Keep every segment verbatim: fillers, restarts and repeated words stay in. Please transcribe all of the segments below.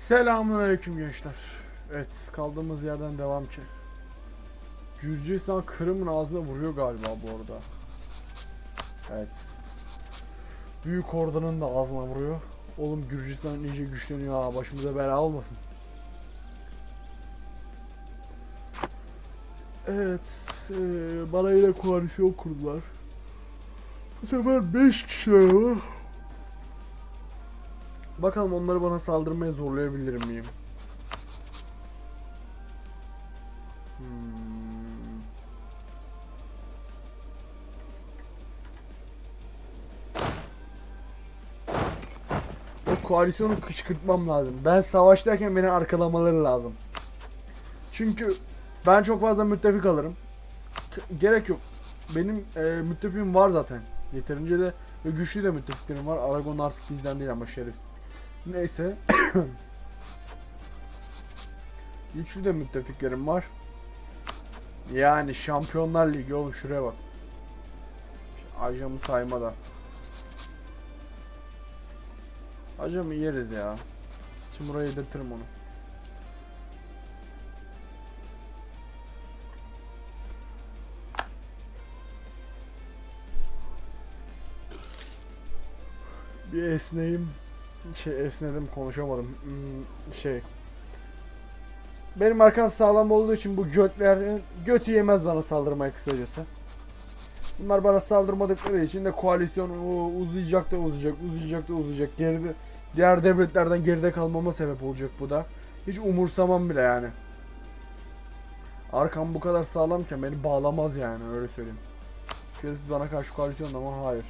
Selamünaleyküm gençler. Evet, kaldığımız yerden devam ki. Gürcistan Kırım'ın ağzına vuruyor galiba bu arada. Evet. Büyük Orda'nın da ağzına vuruyor. Oğlum Gürcistan iyice güçleniyor ha, başımıza bela olmasın. Evet, e, bana yine koalisyon kurdular. Bu sefer beş kişiler var. Bakalım onları bana saldırmaya zorlayabilir miyim? Hmm. O koalisyonu kışkırtmam lazım. Ben savaştayken beni arkalamaları lazım. Çünkü ben çok fazla müttefik alırım. Gerek yok. Benim e, müttefiğim var zaten. Yeterince de ve güçlü de müttefiklerim var. Aragon artık bizden değil ama şerefsiz. Neyse. Güçlü de müttefiklerim var. Yani Şampiyonlar Ligi oğlum, şuraya bak. Ajamı sayma da. Ajamı yeriz ya. Şimdi buraya yedirtirim onu. Bir esneyim. Şey esnedim, konuşamadım. Hmm, şey. Benim arkam sağlam olduğu için bu götler götü yemez bana saldırmaya kısacası. Bunlar bana saldırmadıkları için de koalisyon uzayacak da uzayacak, uzayacak da uzayacak. Geride, diğer devletlerden geride kalmama sebep olacak bu da. Hiç umursamam bile yani. Arkam bu kadar sağlamken beni bağlamaz yani, öyle söyleyeyim. Şöyle siz bana karşı koalisyon ama hayır.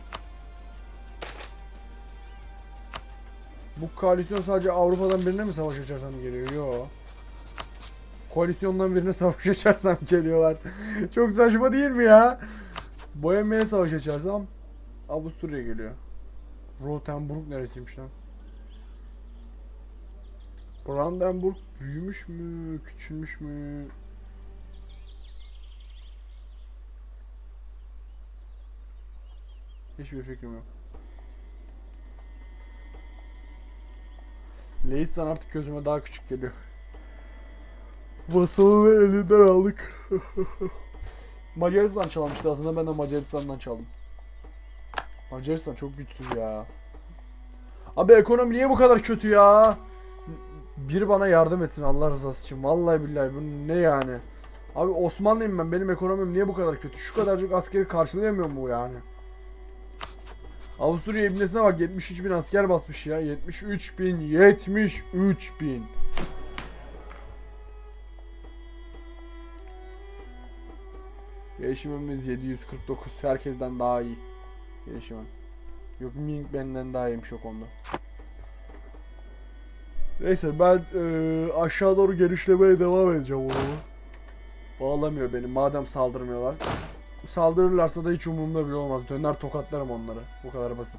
Bu koalisyon sadece Avrupa'dan birine mi savaş açarsam geliyor? Yo. Koalisyondan birine savaş açarsam geliyorlar. Çok saçma değil mi ya? Bohemia'ya savaş açarsam Avusturya geliyor. Rotenburg neresiymiş lan? Brandenburg büyümüş mü? Küçülmüş mü? Hiçbir fikrim yok. Leistan artık gözüme daha küçük geliyor. Vasalını elinden aldık. Macaristan çalmıştı aslında, ben de Macaristan'dan çaldım. Macaristan çok güçsüz ya. Abi ekonomi niye bu kadar kötü ya? Biri bana yardım etsin Allah rızası için. Vallahi billahi bu ne yani? Abi Osmanlıyım ben, benim ekonomim niye bu kadar kötü? Şu kadarcık askeri karşılayamıyor mu yani? Avusturya ibnesine bak, yetmiş üç bin asker basmış ya. yetmiş üç bin, yetmiş üç bin. Gelişimimiz yedi yüz kırk dokuz. Herkesten daha iyi. Gelişimim. Yok, Ming benden daha iyiymiş o konuda. Neyse ben e, aşağı doğru genişlemeye devam edeceğim onu. Bağlamıyor beni madem saldırmıyorlar. Saldırırlarsa da hiç umurumda bile olmaz. Döner tokatlarım onları. Bu kadar basit.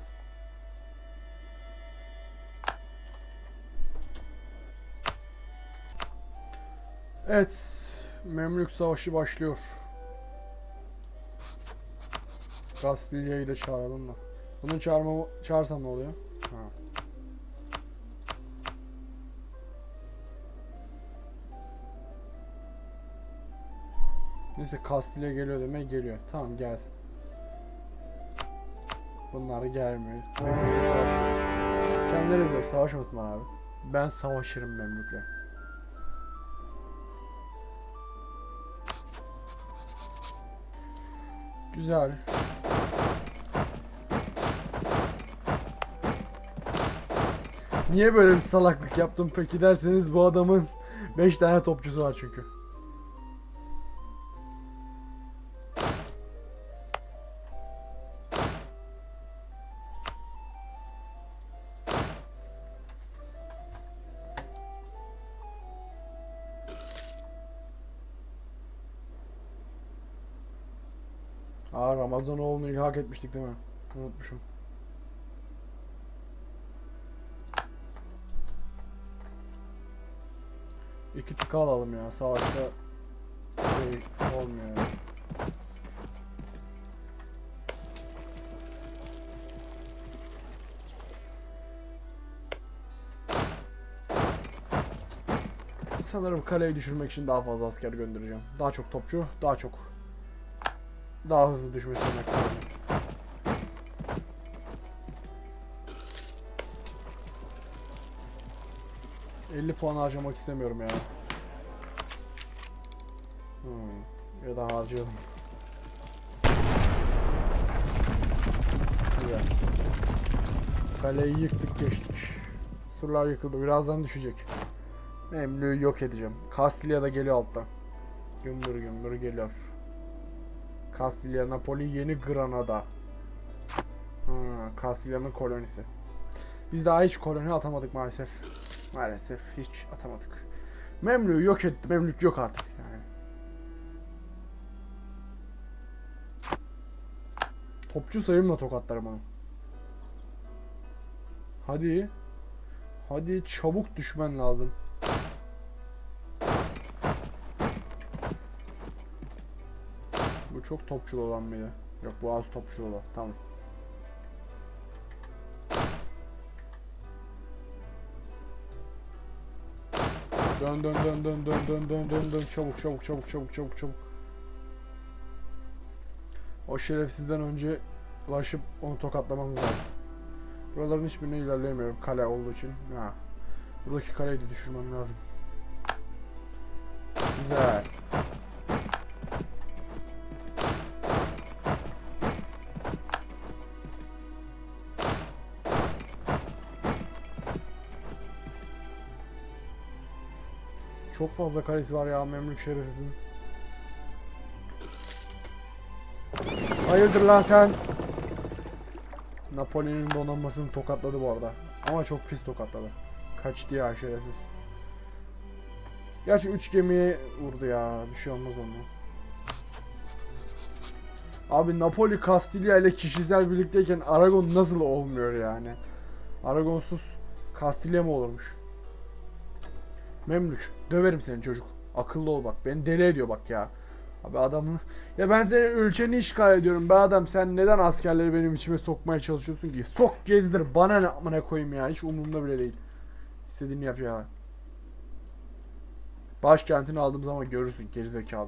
Evet. Memlük Savaşı başlıyor. Kastilya'yı da çağıralım da. Bunu çağırma, çağırsam ne oluyor? Ha. Neyse Kastilya geliyor demek geliyor. Tamam gelsin. Bunlar gelmiyor. Kendileri biliyor, savaşmasınlar abi. Ben savaşırım Memlük'le. Güzel. Niye böyle bir salaklık yaptım peki derseniz, bu adamın beş tane topçusu var çünkü. Aa, Ramazanoğlu'nu ilhak etmiştik değil mi? Unutmuşum. İki tık alalım ya, savaşta şey olmuyor yani. Sanırım kaleyi düşürmek için daha fazla asker göndereceğim. Daha çok topçu, daha çok. Daha hızlı düşmesi demek lazım. elli puan harcamak istemiyorum ya. Hmm. Ya da harcayalım. Güzel. Kaleyi yıktık geçtik. Surlar yıkıldı. Birazdan düşecek. Memlüğü yok edeceğim. Kastilya da geliyor alttan. Gümbür gümbür geliyor. Kastilya, Napoli, Yeni Granada. Ha, Kastilya'nın kolonisi. Biz daha hiç koloni atamadık maalesef. Maalesef hiç atamadık. Memlüğü yok etti. Memlük yok artık yani. Topçu sayımla tokatlarım onu. Hadi. Hadi çabuk düşmen lazım. Bu çok topçulu olan mıydı? Yok, bu az topçulu olan. Tamam. Dön dön dön dön dön dön dön dön dön çabuk çabuk çabuk çabuk çabuk çabuk. O şerefsizden önce ulaşıp onu tokatlamamız lazım. Buraların hiçbirine ilerleyemiyorum kale olduğu için. Ha. Buradaki kaleyi de düşürmem lazım. Güzel. Çok fazla kalesi var ya Memlük şerefsizin. Hayırdır lan sen? Napoli'nin donanmasını tokatladı bu arada. Ama çok pis tokatladı. Kaçtı ya şerefsiz. Gerçi üç gemiye vurdu ya. Bir şey olmaz ondan. Abi Napoli Kastilya ile kişisel birlikteyken Aragon nasıl olmuyor yani? Aragonsuz Kastilya mı olurmuş? Memlük. Döverim seni çocuk. Akıllı ol bak. Beni deli ediyor bak ya. Abi adamı... Ya ben senin ülkeni işgal ediyorum be adam. Sen neden askerleri benim içime sokmaya çalışıyorsun ki? Sok gezdir. Bana ne amına koyayım ya. Hiç umurumda bile değil. İstediğini yap ya. Başkentini aldığım zaman görürsün gerizekalı.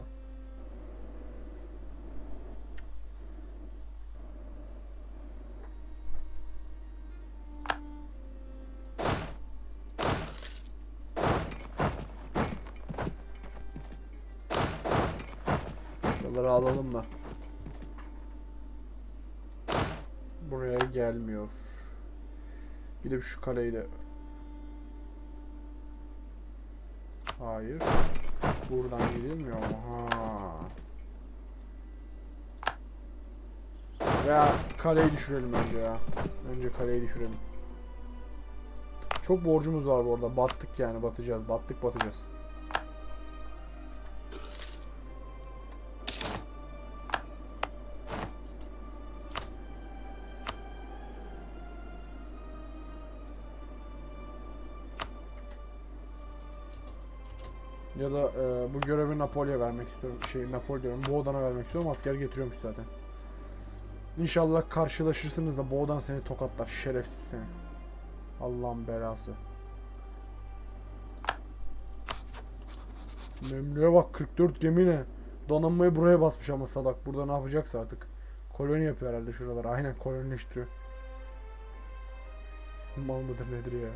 Şuraları alalım da. Buraya gelmiyor. Gidip şu kaleyi de... Hayır. Buradan gidilmiyor mu? Ha. Ya kaleyi düşürelim önce ya. Önce kaleyi düşürelim. Çok borcumuz var bu arada. Battık yani, batacağız. Battık batacağız. Ya da e, bu görevi Napoli'ye vermek istiyorum. Şey Napoli diyorum. Boğdan'a vermek istiyorum. Asker getiriyormuş zaten. İnşallah karşılaşırsınız da Boğdan seni tokatlar. Şerefsiz seni. Allah'ın belası. Memlüğe bak, kırk dört gemi ne? Donanmayı buraya basmış ama salak. Burada ne yapacaksa artık. Koloni yapıyor herhalde şuralar. Aynen kolonileştiriyor. Mal mıdır nedir ya?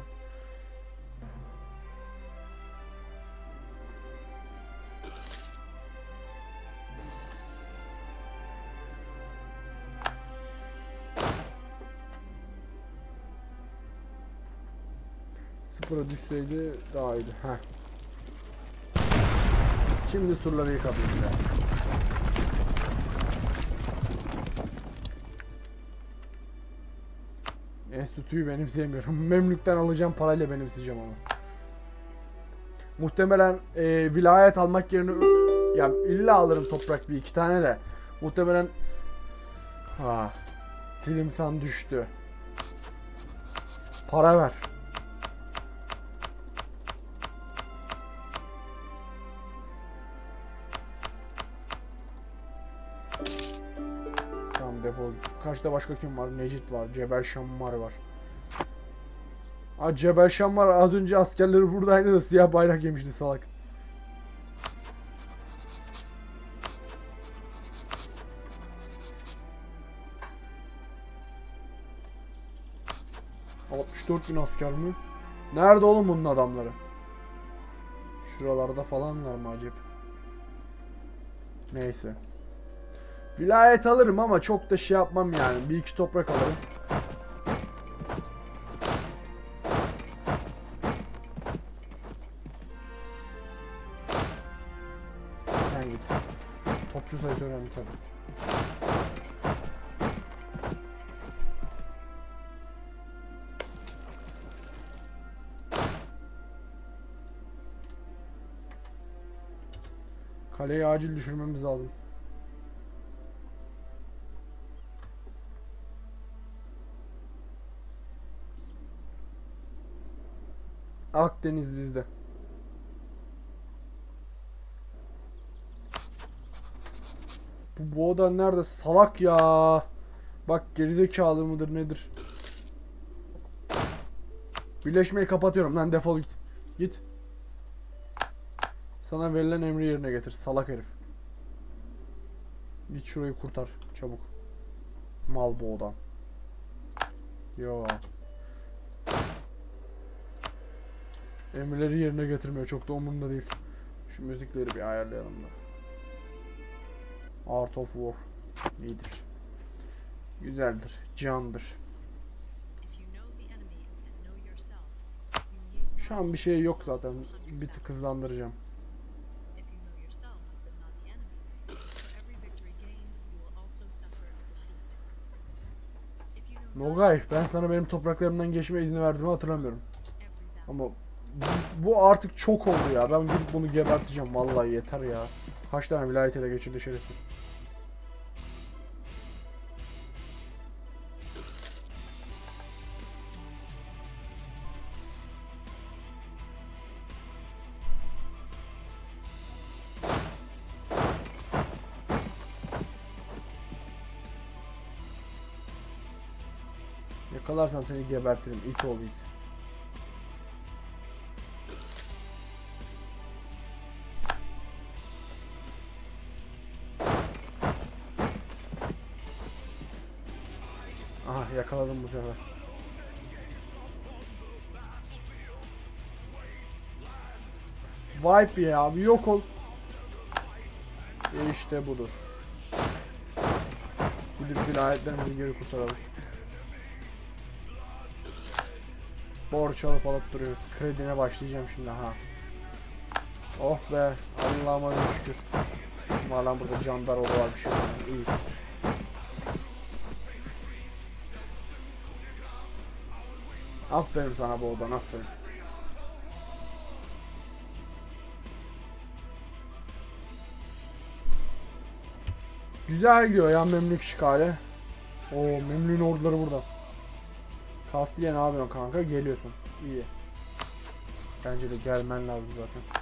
Sıfıra düşseydi daha iyiydi. Heh. Şimdi surları yıkabiliriz ya. Enstitüyü benimseyemiyorum. Memlükten alacağım parayla benimseyeceğim ama. Muhtemelen e, vilayet almak yerine ya illa alırım toprak bir iki tane de. Muhtemelen ha, Tilimsan düştü. Para ver. Defol. Kaçta başka kim var? Necit var. Cebel Şammar var. Aa, Cebel Şammar az önce askerleri buradaydı da siyah bayrak yemişti salak. altmış dört bin asker mi? Nerede oğlum bunun adamları? Şuralarda falanlar mı acaba? Neyse. Vilayet alırım ama çok da şey yapmam yani. Bir iki toprak alırım. Sen git. Topçu sayısı önemli tabii. Kaleyi acil düşürmemiz lazım. Akdeniz bizde. Bu boğdan nerede? Salak ya. Bak gerizekalı mıdır nedir? Birleşmeyi kapatıyorum lan, defol git. Git. Sana verilen emri yerine getir salak herif. Git şurayı kurtar çabuk. Mal boğdan. Yo. Emirleri yerine getirmiyor, çok da umurumda değil. Şu müzikleri bir ayarlayalım da. Art of War iyidir. Güzeldir, candır. Şu an bir şey yok zaten. Bir tık hızlandıracağım. Nogay, ben sana benim topraklarımdan geçme izni verdiğimi hatırlamıyorum. Ama bu, bu artık çok oldu ya. Ben gidip bunu geberteceğim. Vallahi yeter ya. Kaç tane vilayet ele geçirdi şerefsiz. Yakalarsam seni gebertirim. İt ol it. Aha yakaladım bu sefer. Vibe ya abi, yok ol. E işte budur. Gidip vilayetlerimizi geri kurtaralım. Borç alıp alıp duruyoruz. Kredine başlayacağım şimdi ha. Oh be, Allah'ıma şükür. Malan burada Candaroğlu var, bir şey var. İyi. Aferin sana Boğdan, aferin. Güzel gidiyor ya Memlük işgali. Oo, Memlük'ün orduları burada. Kastilya ne yapıyorsun kanka? Geliyorsun. İyi. Bence de gelmen lazım zaten.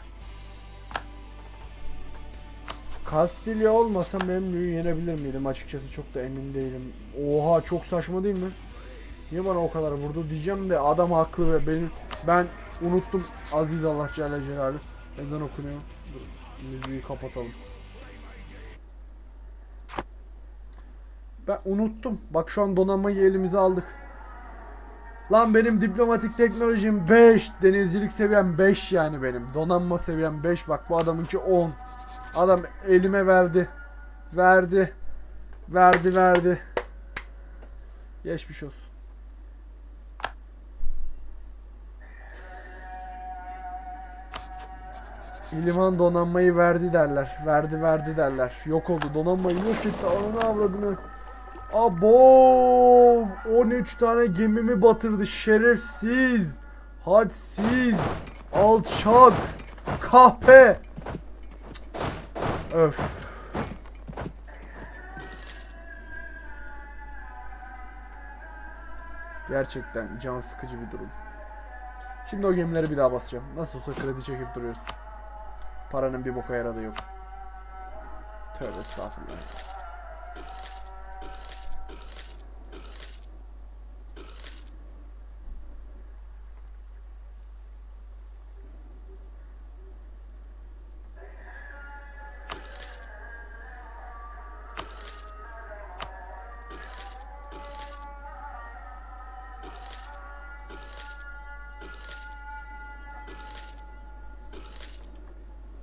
Kastilya olmasa Memlük'ü yenebilir miydim? Açıkçası çok da emin değilim. Oha, çok saçma değil mi? Niye bana o kadar vurdu diyeceğim de adam haklı ve benim ben unuttum. Aziz Allah Celle Celaluhu. Ezan okunuyor. Dur, müziği kapatalım. Ben unuttum. Bak şu an donanmayı elimize aldık. Lan benim diplomatik teknolojim beş. Denizcilik seviyem beş yani benim. Donanma seviyem beş. Bak bu adamınki on. Adam elime verdi. Verdi. Verdi verdi. Geçmiş olsun. İliman donanmayı verdi derler. Verdi verdi derler. Yok oldu. Donanmayı yok etti. Ananı avradını. Abo! on üç tane gemimi batırdı. Şerefsiz. Hadsiz. Alçak. Kahpe. Öf. Gerçekten can sıkıcı bir durum. Şimdi o gemileri bir daha basacağım. Nasıl olsa kredi çekip duruyoruz. Paranın bir boka yaradığı yok. Tövbe estağfurullah.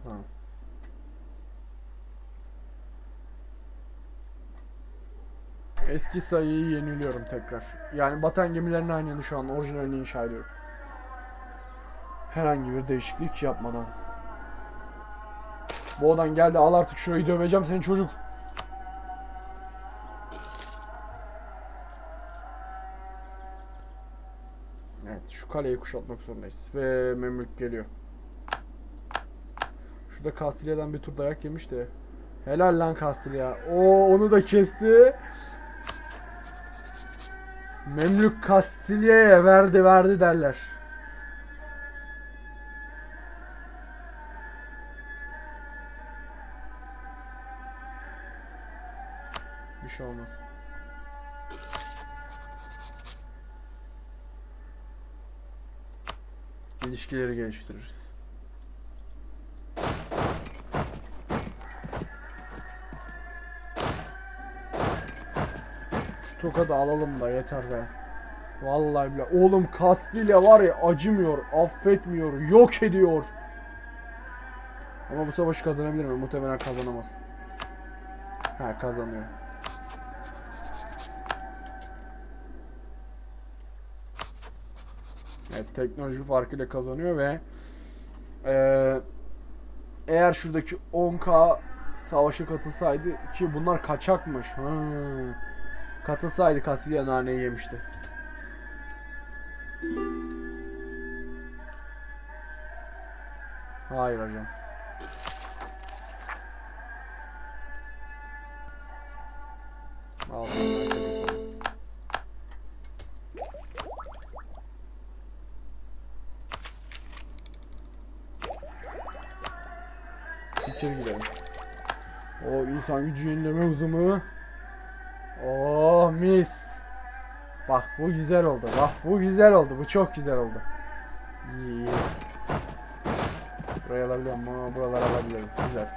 Ha. Eski sayıyı yeniliyorum tekrar. Yani batan gemilerin aynı şu an orijinalini inşa ediyorum. Herhangi bir değişiklik yapmadan. Bu odan geldi, al artık şurayı, döveceğim seni çocuk. Evet, şu kaleyi kuşatmak zorundayız. Ve Memlük geliyor. Şurada Kastilya'dan bir tur dayak yemiş de. Helal lan Kastilya. Oo, onu da kesti. Memlük Kastilya'ya verdi verdi derler. Bir şey olmaz. İlişkileri geliştiririz. Şu tokadı alalım da yeter be. Vallahi bile. Oğlum Kastilya var ya, acımıyor, affetmiyor, yok ediyor. Ama bu savaşı kazanabilir mi? Muhtemelen kazanamaz. Ha, kazanıyor. Evet, teknoloji farkıyla kazanıyor ve ee, eğer şuradaki on K savaşa katılsaydı, ki bunlar kaçakmış. Hmm. Katılsaydı Kastilya naneyi yemişti. Hayır hocam. Al. İçeri gidelim. O insan gücü yenileme hızımı. Oh mis. Bak bu güzel oldu. Bak bu güzel oldu. Bu çok güzel oldu. İyi. Burayı alabiliyorum ama buraları alabilirim. Güzel.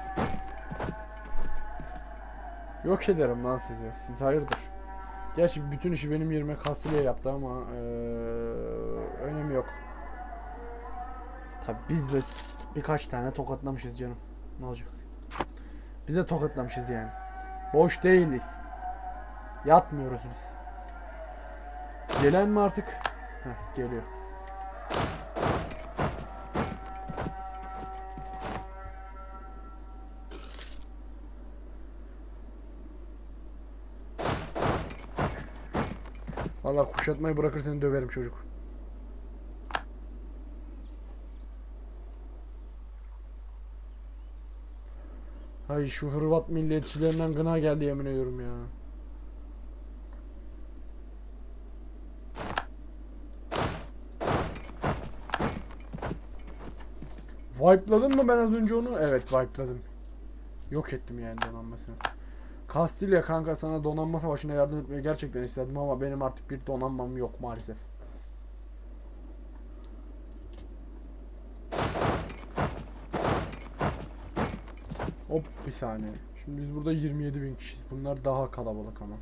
Yok ederim lan sizi. Siz hayırdır. Gerçi bütün işi benim yerime Kastilya yaptı ama ee, önemi yok. Tabi biz de birkaç tane tokatlamışız canım. Ne olacak? Biz de tokatlamışız yani. Boş değiliz. Yatmıyoruz biz. Gelen mi artık? Heh, geliyor. Vallahi kuşatmayı bırakır seni döverim çocuk. Hay şu Hırvat milliyetçilerinden gına geldi yemin ediyorum ya. Wipe'ladın mı ben az önce onu? Evet, wipe'ladım. Yok ettim yani donanmasını. Kastilya kanka, sana donanma savaşına yardım etmeyi gerçekten istedim ama benim artık bir donanmam yok maalesef. Hop bir saniye. Şimdi biz burada yirmi yedi bin kişiyiz. Bunlar daha kalabalık ama.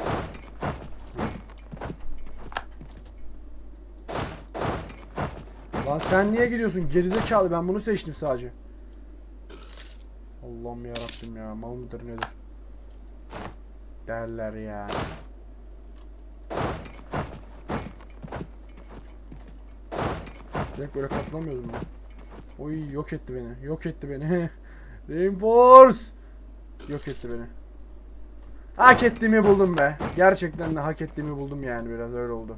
Lan sen niye gidiyorsun? Gerizekalı, ben bunu seçtim sadece. Allah'ım yarabbim ya. Mal mıdır nedir? Derler ya. Direkt böyle katlamıyordum ben. Oy, yok etti beni. Yok etti beni. Reinforce. Yok etti beni. Hak ettiğimi buldum be. Gerçekten de hak ettiğimi buldum yani, biraz öyle oldu.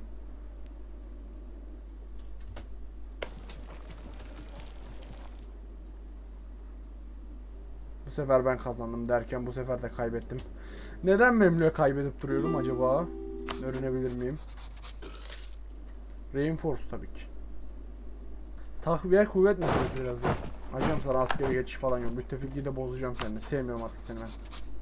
Bu sefer ben kazandım derken bu sefer de kaybettim. Neden Memlük'e kaybedip duruyorum acaba? Öğrenebilir miyim? Reinforce tabii ki. Takviye kuvvet meselesi biraz da. Hocam sana askeri geçiş falan yok. Müttefikliği de bozacağım seninle. Sevmiyorum artık seni ben.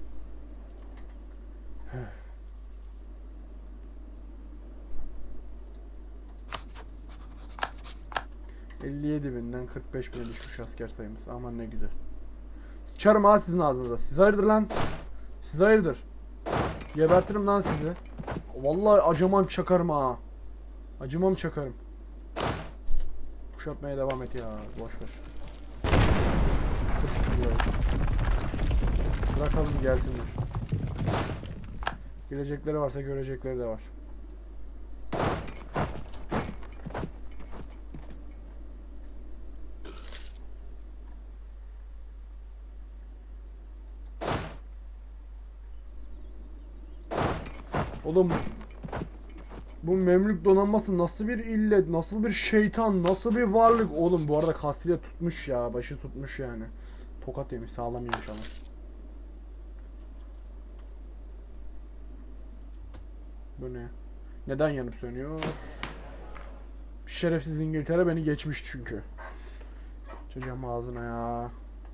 elli yedi binden kırk beş bine düşmüş asker sayımız. Aman ne güzel. Sıçarım ha sizin ağzınıza. Siz hayırdır lan? Siz hayırdır? Gebertirim lan sizi. Vallahi acımam çakarım ha. Acımam çakarım. Kuşatmaya devam et ya. Boş ver. Dur şu silahı. Bırakalım gelsinler. Gelecekleri varsa görecekleri de var. Oğlum bu Memlük donanması nasıl bir illet, nasıl bir şeytan, nasıl bir varlık. Oğlum bu arada Kastilya tutmuş ya, başı tutmuş yani. Tokat yemiş, sağlam yemiş ama. Bu ne? Neden yanıp sönüyor? Şerefsiz İngiltere beni geçmiş çünkü. Çocuğum ağzına ya.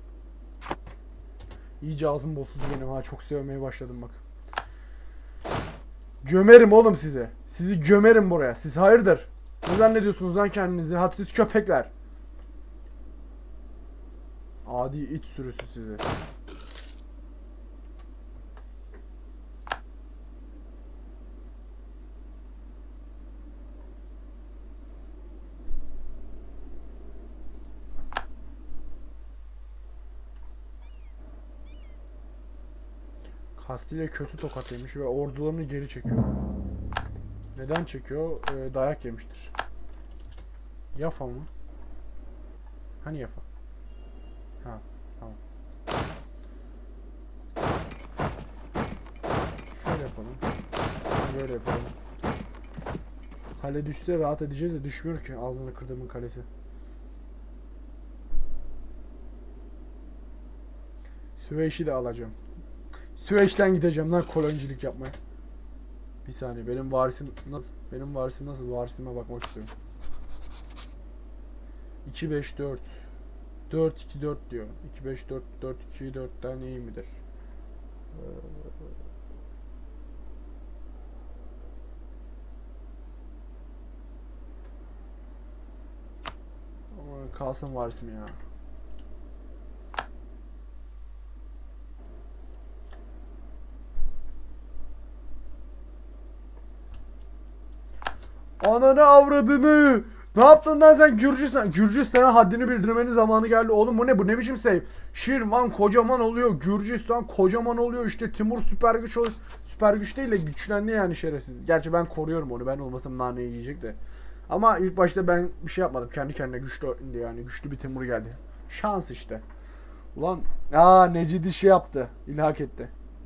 İyice ağzım bozuldu benim ha, çok sevmeye başladım bak. Gömerim oğlum size. Sizi gömerim buraya. Siz hayırdır? Ne zannediyorsunuz lan kendinizi? Hadsiz köpekler. Adi it sürüsü sizi. Kastilya kötü tokat yemiş ve ordularını geri çekiyor. Neden çekiyor? Ee, dayak yemiştir. Yafa mı? Hani Yafa? Ha, tamam. Şöyle yapalım. Böyle yapalım. Kale düşse rahat edeceğiz de düşmüyor ki, ağzını kırdığımın kalesi. Süveyş'i de alacağım. Süveyş'ten gideceğim lan koloncilik yapmaya. Bir saniye, benim varisim nasıl? Benim varisim nasıl? Varisime bakmak istiyorum. iki beş dört dört iki dört diyor. iki beş dört dört iki dörtten iyi midir? Ee... Ama kalsın varisim ya. Ananı avradını. Ne yaptın lan sen Gürcistan? Gürcistan'a haddini bildirmenin zamanı geldi. Oğlum bu ne? Bu ne biçim save? Şirvan kocaman oluyor. Gürcistan kocaman oluyor. İşte Timur süper güç oluyor. Süper güç değil de güçlendi yani şerefsiz. Gerçi ben koruyorum onu. Ben olmasam naneyi yiyecek de. Ama ilk başta ben bir şey yapmadım. Kendi kendine güçlü yani. Güçlü bir Timur geldi. Şans işte. Ulan aa Necidi şey yaptı. İlhak etti.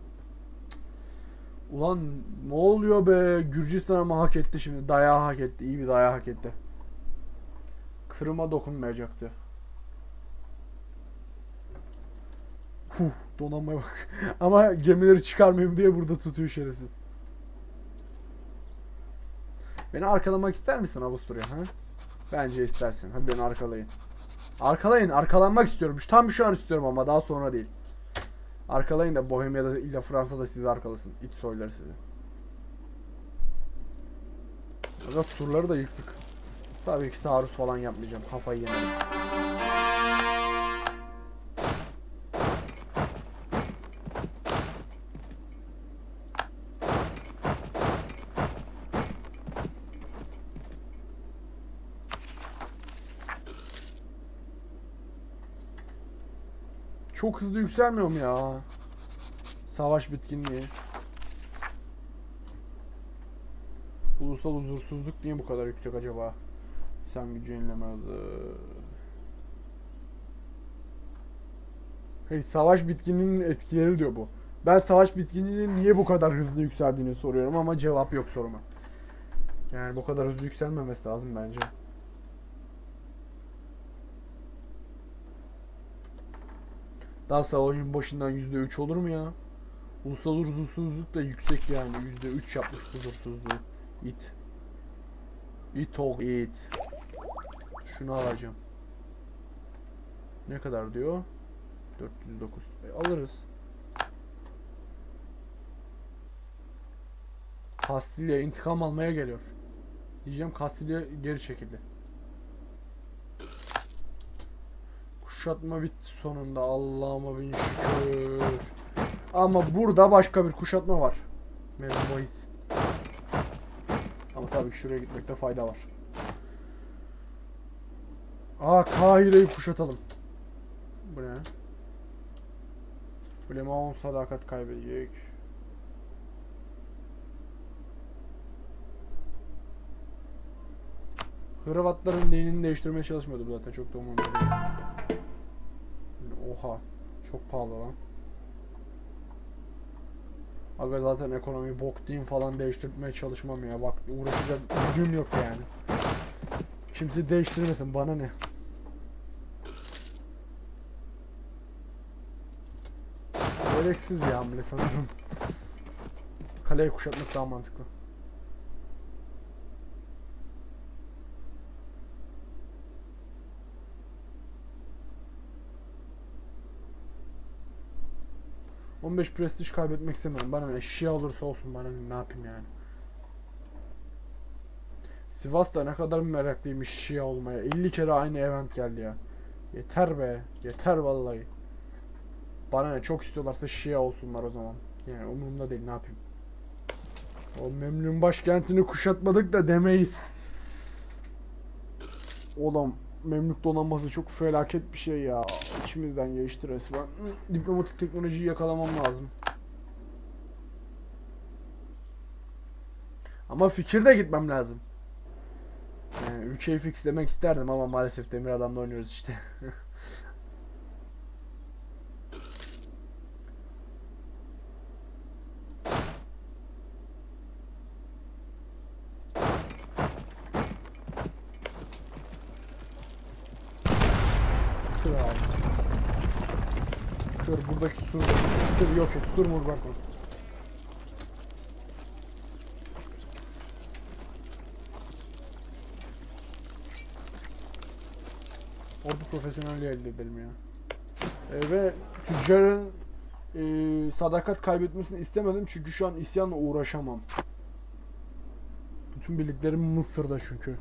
Ulan ne oluyor be? Gürcistan'a mı hak etti şimdi? Dayağı hak etti. İyi bir dayağı hak etti. Kırım'a dokunmayacaktı. Huh, donanmaya bak. Ama gemileri çıkarmayayım diye burada tutuyor şerefsiz. Beni arkalamak ister misin Avusturya? Ha? Bence istersin. Hadi beni arkalayın. Arkalayın. Arkalanmak istiyorum. Tam şu an istiyorum ama daha sonra değil. Arkalayın da Bohemia'da ile Fransa'da sizi arkalasın. İç soyları sizi. Burada surları da yıktık. Tabii ki taarruz falan yapmayacağım. Kafayı yemedim. Çok hızlı yükselmiyor mu ya? Savaş bitkinliği. Ulusal huzursuzluk niye bu kadar yüksek acaba? Sen gücü yenileme hızı. Hey, savaş bitkinliğinin etkileri diyor bu. Ben savaş bitkinliğinin niye bu kadar hızlı yükseldiğini soruyorum ama cevap yok soruma. Yani bu kadar hızlı yükselmemesi lazım bence. Daha savaşın başından yüzde üç olur mu ya? Ulusal huzursuzluk da yüksek yani. yüzde üç yapmış huzursuzluğu. İt. İt ol it. Şunu alacağım. Ne kadar diyor? dört yüz dokuz. E, alırız. Kastilya intikam almaya geliyor. Diyeceğim, Kastilya geri çekildi. Kuşatma bitti sonunda. Allah'ıma bin şükür. Ama burada başka bir kuşatma var. Memnuniyet. Ama tabii ki şuraya gitmekte fayda var. Aa, Kahire'yi kuşatalım. Bu ne? Flemon sadakat kaybedecek. Hırvatların dinini değiştirmeye çalışmıyordum zaten, çok da umurumda değil. Oha, çok pahalı lan. Aga zaten ekonomi bok diyeyim falan, değiştirmeye çalışmam ya. Bak uğraşacak gücüm yok yani. Kimse değiştirmesin, bana ne. Gereksiz bir hamle sanırım. Kaleyi kuşatmak daha mantıklı. on beş prestij kaybetmek istemiyorum. Bana ne, Şia olursa olsun, bana ne, ne yapayım yani. Sivas'ta ne kadar meraklıymış Şia olmaya. elli kere aynı event geldi ya. Yeter be. Yeter vallahi. Bana ne, çok istiyorlarsa Şia olsunlar o zaman. Yani umurumda değil, ne yapayım. O Memlük'ün başkentini kuşatmadık da demeyiz. Oğlum Memlük donanması çok felaket bir şey ya. İçimizden geçti resmen. Diplomatik teknolojiyi yakalamam lazım. Ama fikirde gitmem lazım. Yani ülkeyi fixlemek isterdim ama maalesef Demir Adam'la oynuyoruz işte. Kır abi. Kır buradaki sur. Kır, yok yok, sur mur bakma. Ordu profesyonelliği elde edelim ya. E, ve tüccarın e, sadakat kaybetmesini istemedim çünkü şu an isyanla uğraşamam. Bütün birliklerim Mısır'da çünkü.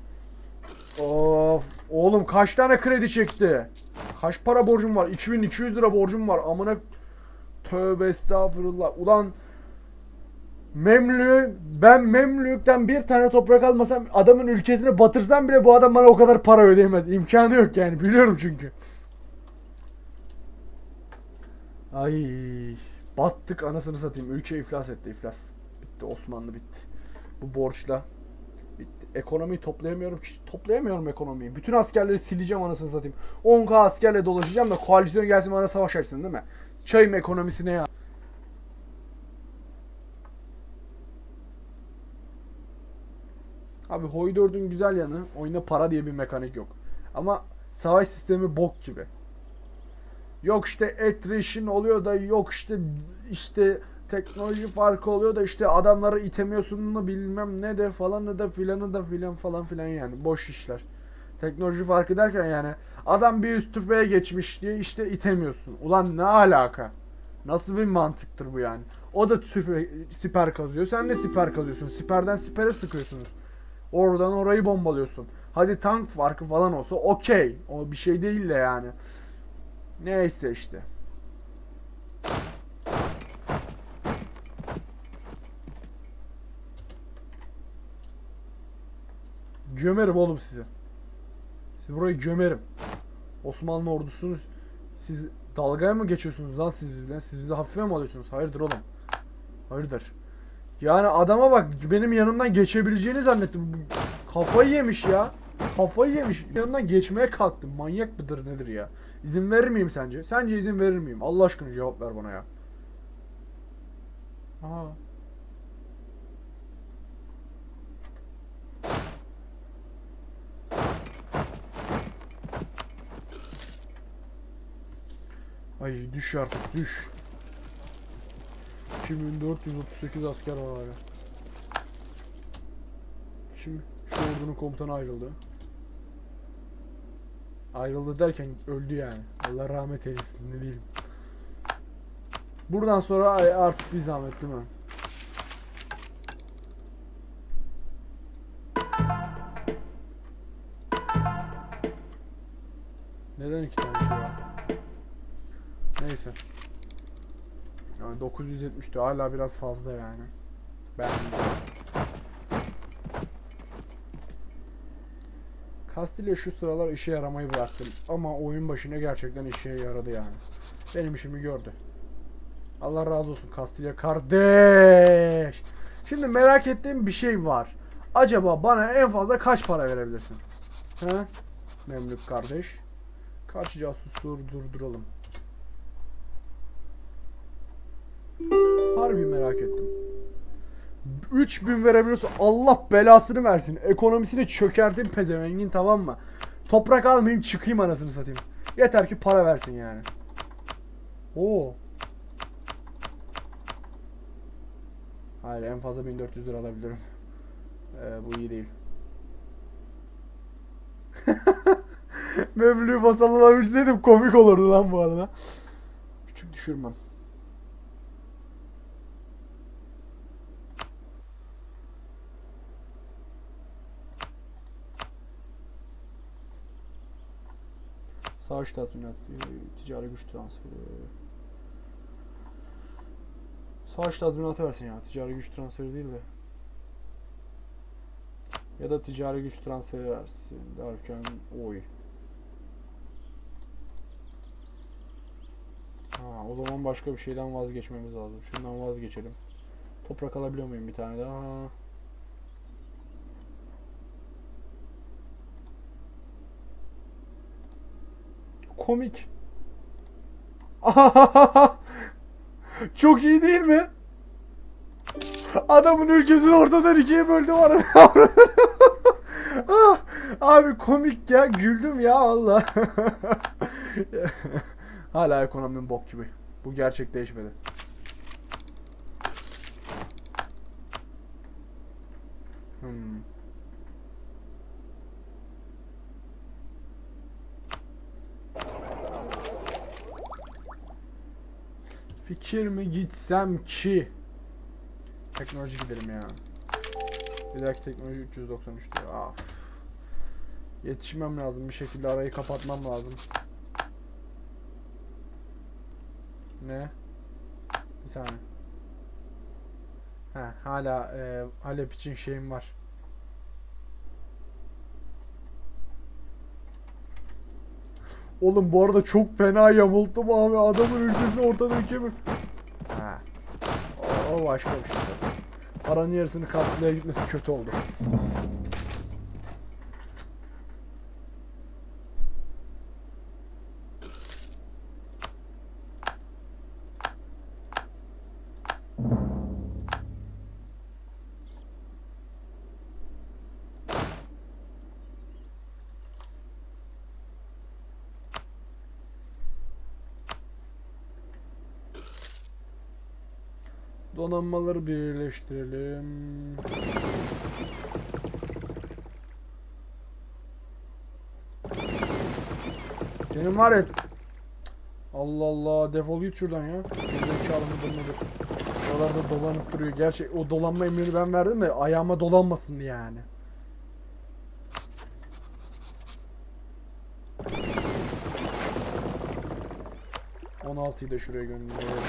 Of, oğlum kaç tane kredi çekti? Kaç para borcum var? iki bin iki yüz lira borcum var. Amına, tövbe estağfurullah. Ulan Memlük, ben Memlük'ten bir tane toprak almasam, adamın ülkesini batırsam bile bu adam bana o kadar para ödeyemez. İmkanı yok yani, biliyorum çünkü. Ay, battık anasını satayım. Ülke iflas etti, iflas. Bitti, Osmanlı bitti. Bu borçla bitti. Ekonomiyi toplayamıyorum ki. Toplayamıyorum ekonomiyi. Bütün askerleri sileceğim anasını satayım. on bin askerle dolaşacağım da koalisyon gelsin bana savaş açsın değil mi? Çayım ekonomisine ya. Abi Hoi dördün güzel yanı, oyunda para diye bir mekanik yok. Ama savaş sistemi bok gibi. Yok işte attrition oluyor da, yok işte işte teknoloji farkı oluyor da, işte adamları itemiyorsun da bilmem ne de falan da filanı da filan falan filan, yani boş işler. Teknoloji farkı derken yani adam bir üst tüfeğe geçmiş diye işte itemiyorsun. Ulan ne alaka? Nasıl bir mantıktır bu yani? O da tüfe siper kazıyor, sen de siper kazıyorsun. Siperden sipere sıkıyorsunuz. Oradan orayı bombalıyorsun. Hadi tank farkı falan olsa okey. O bir şey değil de yani. Neyse işte. Gömerim oğlum sizi. Siz burayı gömerim. Osmanlı ordusunuz. Siz dalgaya mı geçiyorsunuz lan siz bizden? Siz bizi hafife mi alıyorsunuz? Hayırdır oğlum? Hayırdır? Yani adama bak, benim yanımdan geçebileceğini zannettim. Kafayı yemiş ya. Kafayı yemiş. Yanından geçmeye kalktım. Manyak mıdır nedir ya? İzin verir miyim sence? Sence izin verir miyim? Allah aşkına cevap ver bana ya. Aha. Ay düş artık, düş. iki bin dört yüz otuz sekiz asker var hala. Şimdi şu ordunun komutanı ayrıldı. Ayrıldı derken öldü yani. Allah rahmet eylesin, ne diyeyim. Buradan sonra artık bir zahmet değil mi? Neden iki tane ya? Neyse. Yani dokuz yüz yetmişti, hala biraz fazla yani. Ben Kastilya şu sıralar işe yaramayı bıraktım ama oyun başına gerçekten işe yaradı yani. Benim işimi gördü. Allah razı olsun Kastilya kardeş. Şimdi merak ettiğim bir şey var. Acaba bana en fazla kaç para verebilirsin? He? Memlük kardeş. Kaç casustur durduralım. Harbi merak ettim. üç bin verebiliyorsa Allah belasını versin. Ekonomisini çökertin pezevengin, tamam mı? Toprak almayayım çıkayım anasını satayım. Yeter ki para versin yani. Oo. Hayır, en fazla bin dört yüz lira alabilirim. Ee, bu iyi değil. Mevlü'yü basalanabilseydim komik olurdu lan bu arada. Küçük düşürmem. Savaş tazminatı, ticari güç transferi. Savaş tazminatı versin ya, ticari güç transferi değil de. Ya da ticari güç transferi versin derken oy. Ha, o zaman başka bir şeyden vazgeçmemiz lazım. Şundan vazgeçelim. Toprak alabiliyor muyum bir tane daha? Komik. Çok iyi değil mi? Adamın ülkesini ortadan ikiye böldü var. Abi komik ya, güldüm ya valla. Hala ekonominin bok gibi. Bu gerçek değişmedi. Hmm. Fikir mi gitsem ki? Teknoloji gidelim ya. Bir dahaki teknoloji üç yüz doksan üç diyor. Ah. Yetişmem lazım, bir şekilde arayı kapatmam lazım. Ne? Bir saniye. Ha, hala e, Halep için şeyim var. Oğlum bu arada çok fena yamulttum abi. Adamın ülkesini ortadan ikiye mi? Ha. O, o başka bir şey. Paranın yarısını Kastilya'ya gitmesi kötü oldu. Donanmaları birleştirelim. Senin var ya. Allah Allah, defol git şuradan ya. Zekalı mıdır nedir? Oralarda dolanıp duruyor. Gerçi o dolanma emrini ben verdim de ayağıma dolanmasın yani. on altıyı da şuraya gönderelim.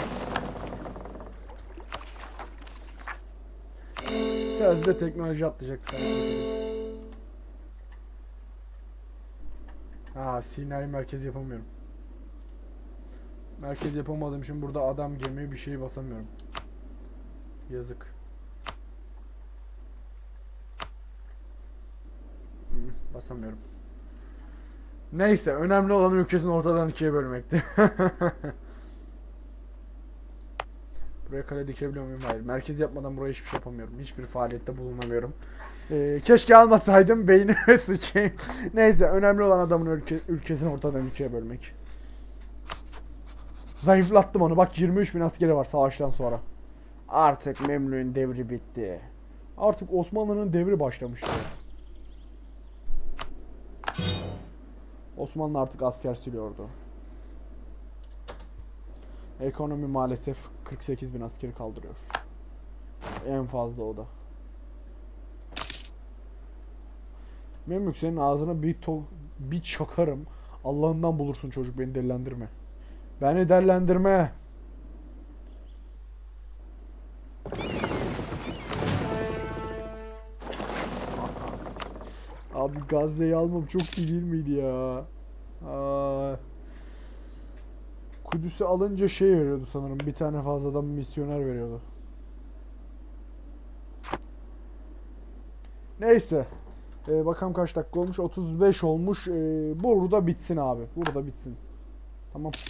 Sözde teknoloji atlayacaktık. Ha, Sinai merkez yapamıyorum. Merkez yapamadığım için burada adam, gemi, bir şey basamıyorum. Yazık. Hı, basamıyorum. Neyse, önemli olan ülkesini ortadan ikiye bölmekti. Buraya kale dikebiliyor muyum? Hayır. Merkez yapmadan buraya hiçbir şey yapamıyorum. Hiçbir faaliyette bulunamıyorum. Ee, keşke almasaydım, beynime sıçayım. Neyse, önemli olan adamın ülke, ülkesini ortadan ikiye bölmek. Zayıflattım onu. Bak, yirmi üç bin askeri var savaştan sonra. Artık Memlük'ün devri bitti. Artık Osmanlı'nın devri başlamıştı. Osmanlı artık asker siliyordu. Ekonomi maalesef kırk sekiz bin askeri kaldırıyor. En fazla o da. Memlük, senin ağzına bir to bir çakarım. Allah'ından bulursun çocuk, beni delilendirme. Beni delilendirme. Abi Gazze'yi almam çok iyi değil miydi ya? Aa. Kudüs'ü alınca şey veriyordu sanırım. Bir tane fazladan misyoner veriyordu. Neyse. Ee, bakalım kaç dakika olmuş. otuz beş olmuş. Ee, burada bitsin abi. Burada bitsin. Tamam.